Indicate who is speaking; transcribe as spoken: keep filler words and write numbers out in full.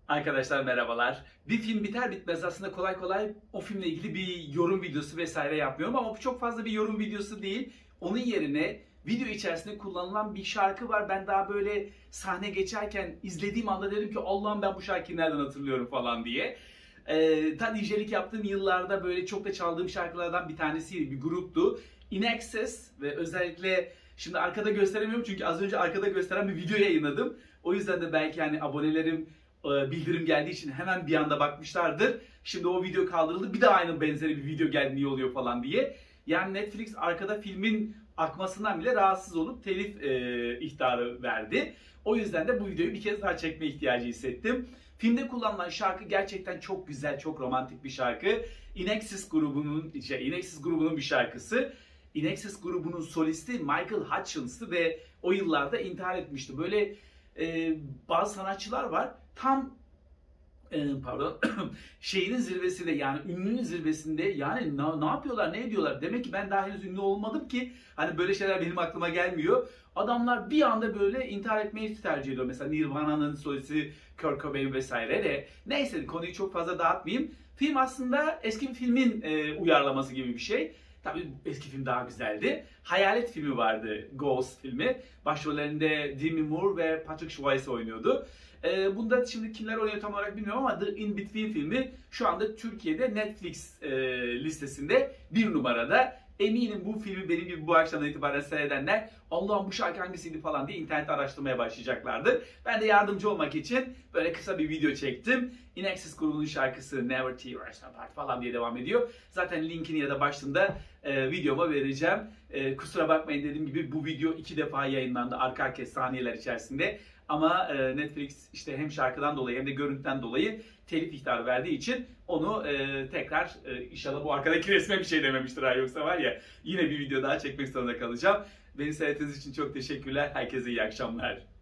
Speaker 1: Arkadaşlar merhabalar. Bir film biter bitmez aslında kolay kolay o filmle ilgili bir yorum videosu vesaire yapmıyorum ama bu çok fazla bir yorum videosu değil. Onun yerine video içerisinde kullanılan bir şarkı var. Ben daha böyle sahne geçerken izlediğim anda dedim ki Allah'ım ben bu şarkıyı nereden hatırlıyorum falan diye. Ee, ta D J'lik yaptığım yıllarda böyle çok da çaldığım şarkılardan bir tanesiydi, bir gruptu. In Excess ve özellikle şimdi arkada gösteremiyorum çünkü az önce arkada gösteren bir video yayınladım. O yüzden de belki hani abonelerim bildirim geldiği için hemen bir anda bakmışlardır. Şimdi o video kaldırıldı. Bir de aynı benzeri bir video geldi niye oluyor falan diye. Yani Netflix arkada filmin akmasından bile rahatsız olup telif e, ihtarı verdi. O yüzden de bu videoyu bir kez daha çekme ihtiyacı hissettim. Filmde kullanılan şarkı gerçekten çok güzel, çok romantik bir şarkı. In Excess grubunun, şey, In Excess grubunun bir şarkısı. In Excess grubunun solisti Michael Hutchens'tı ve o yıllarda intihar etmişti. Böyle e, bazı sanatçılar var. Tam e, pardon şeyinin zirvesinde yani ünlünün zirvesinde yani ne, ne yapıyorlar ne ediyorlar demek ki ben daha henüz ünlü olmadım ki hani böyle şeyler benim aklıma gelmiyor. Adamlar bir anda böyle intihar etmeyi tercih ediyor. Mesela Nirvana'nın solisti Kurt Cobain vesaire de. Neyse konuyu çok fazla dağıtmayayım. Film aslında eski bir filmin e, uyarlaması gibi bir şey. Tabii eski film daha güzeldi. Hayalet filmi vardı, Ghost filmi. Başrollerinde Demi Moore ve Patrick Swayze oynuyordu. Ee, bunda şimdi kimler oynuyor tam olarak bilmiyorum ama The In Between filmi şu anda Türkiye'de Netflix e, listesinde bir numarada. Eminim bu filmi benim gibi bu akşamdan itibaren seyredenler Allah'ım bu şarkı hangisiydi falan diye internette araştırmaya başlayacaklardır. Ben de yardımcı olmak için böyle kısa bir video çektim. In Excess grubunun şarkısı Never Tear Us Apart falan diye devam ediyor. Zaten linkini ya da başlığında e, videoma vereceğim. E, kusura bakmayın dediğim gibi bu video iki defa yayınlandı arka arkaya saniyeler içerisinde. Ama e, Netflix işte hem şarkıdan dolayı hem de görüntüden dolayı telif ihtarı verdiği için onu e, tekrar e, inşallah bu arkadaki resme bir şey dememiştir ha yoksa var ya yine bir video daha çekmek zorunda kalacağım. Beni seyrettiğiniz için çok teşekkürler. Herkese iyi akşamlar.